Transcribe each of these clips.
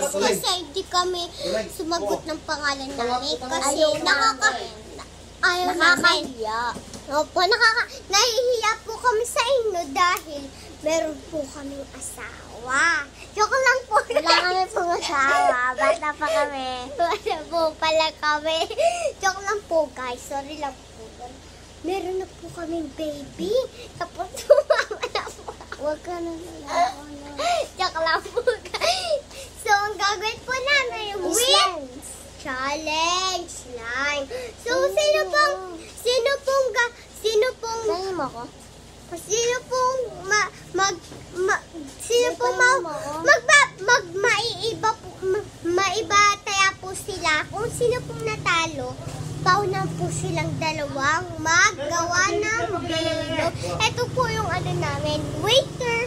kasi hindi kami sumagot ng pangalan namin. Kasi ayaw nakakahiya. Opo, nahihiya po kami sa inyo dahil meron po kaming asawa. Joke lang po. Wala kami pong asawa. Bata pa kami. Wala po pala kami. Joke lang po guys. Sorry lang po. Meron na po kaming baby. Tapos tumama na po. Huwag ka na. Joke lang po guys. So, ang gagawin po namin yung Slimes. Challenge slime. So, maiba-taya po sila. Kung sino pong natalo, paunan po silang dalawang maggawa ng bilog. Ito po yung ano namin, waiter.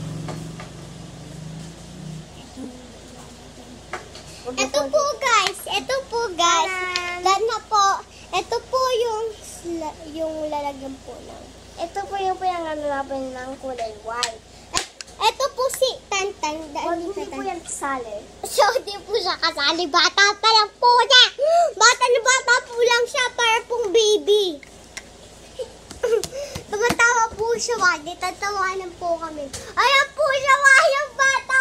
Ito po guys. Dan na po. Ito po yung lalagyan po ng. Ito po yung pinanganapin ng kulay white. Ito po si Tantan. Hindi po yan kasali. So, di po siya kasali. Bata pa lang po niya. Bata na bata po lang siya. Para pong baby. Tumatawa po siya. Wadi, tatawanan po kami. Ayan po siya. Yung bata.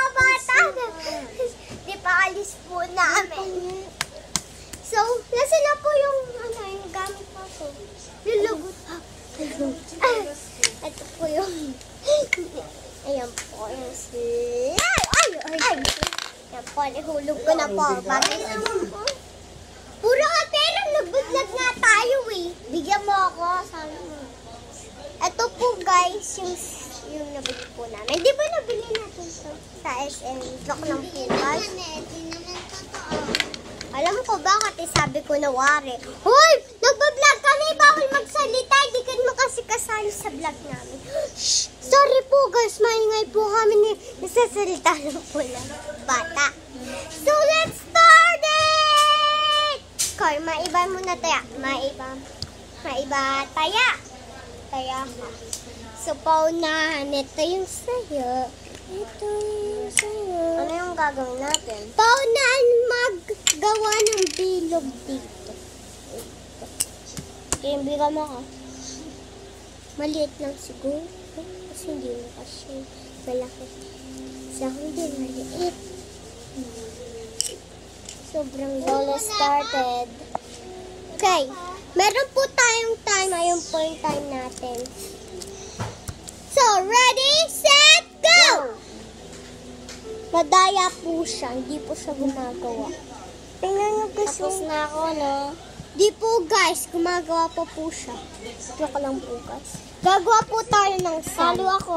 Di pa alis po namin. So, nasa na po yung gamit po ko. Lulugot. Ito po yung ayan po yung slime. Ayan po, nahulog ko na po. Puro ka pero nagbutlog nga tayo eh. Bigyan mo ako. Sabi mo. Ito po guys, yung nabili po namin. Di ba nabili natin ito sa SM? Joke lang po guys. Alam ko bakit sabi ko na wari. Hoy! Nagbablog kami! Bawal magsalita! Hindi ka mo kasi kasali sa vlog namin. Shh! Sorry po guys! Maingay po kami nasasalita lang po lang bata. So let's start it! Koy, maiba muna taya. Maiba taya. Taya ka. So paunahan, ito yung sayo. Ito yung sayo. Ano yung gagawin natin? Paunahan maggawa ng bilog dito. Kaibigan mo ka. Maliit lang siguro. Kasi hindi mo kasi malaki. Sa hindi maliit. Sobrang Lola started. Okay. Meron po tayong time. Ayun po yung time natin. So, ready, set, go! Madaya po siya. Hindi po siya gumagawa. Tingnan nyo guys. Tapos na ako, no? Di po guys, gumagawa pa po siya. Joke lang po guys. Gagawa po tayo ng salo ako.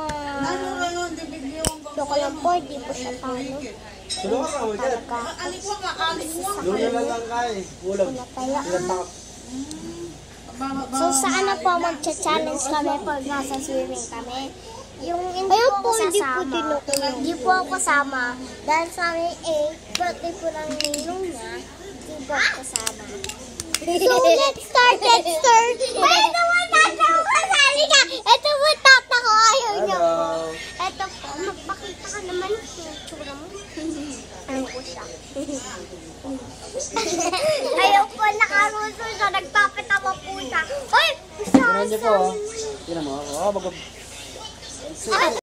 Joke lang po, di po siya talo. So, saan na po magcha-challenge kami pag nasa swimming kami? Yung hindi Ayun po po, ako hindi po sasama. tinutulong. Hindi po ako kasama. Dahil sa amin, birthday po lang ninong niya. Hindi po ako kasama. So, let's start. Ay, ito mo, tata ko. Kasali ka. Ito mo, tata ko. Ayaw niya po. Ito po, magpakita ka naman yung tsura mo. Ano ko siya? Ayaw po, nakaruso siya. Nagpapatawa po siya. Ay, Tingnan niyo po. Tingnan mo.